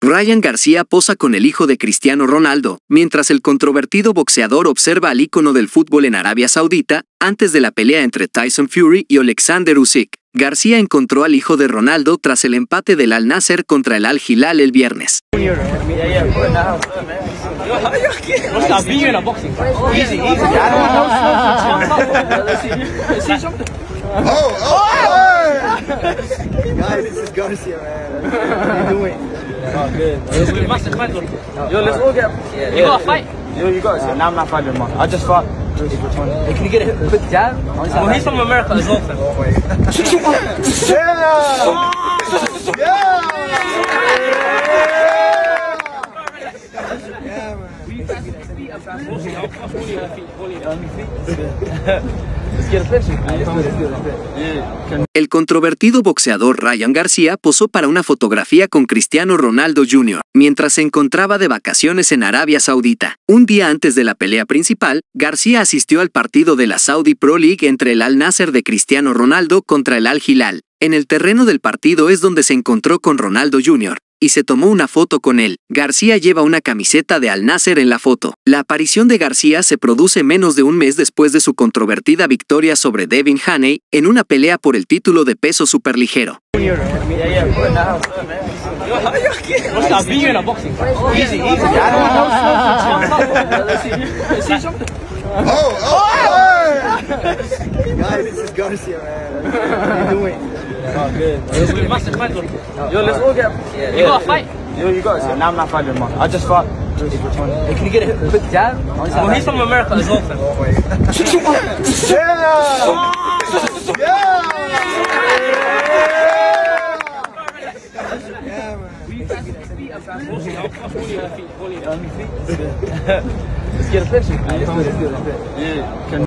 Ryan García posa con el hijo de Cristiano Ronaldo, mientras el controvertido boxeador observa al ícono del fútbol en Arabia Saudita, antes de la pelea entre Tyson Fury y Alexander Usyk. García encontró al hijo de Ronaldo tras el empate del Al Nassr contra el Al Hilal el viernes. Guys, this is Garcia, man. How you doing? Oh, good. Massive fight. Yo, let's all get. You got a fight? Yo, you got it. Now I'm not fighting him. I just fought. Hey, can you get a quick jab? Well, he's from America as well. El controvertido boxeador Ryan García posó para una fotografía con Cristiano Ronaldo Jr. mientras se encontraba de vacaciones en Arabia Saudita. Un día antes de la pelea principal, García asistió al partido de la Saudi Pro League entre el Al Nassr de Cristiano Ronaldo contra el Al Hilal. En el terreno del partido es donde se encontró con Ronaldo Jr. y se tomó una foto con él. García lleva una camiseta de Al Nassr en la foto. La aparición de García se produce menos de un mes después de su controvertida victoria sobre Devin Haney en una pelea por el título de peso superligero. Guys, this is Garcia, man. How you doing? Oh, good. Massive fight. Yo, let's all get. You got a fight? Yo, you got it. Now I'm not fighting him. I just fought. Hey, can you get a quick jab? Well, he's from America as well. Let's get a picture.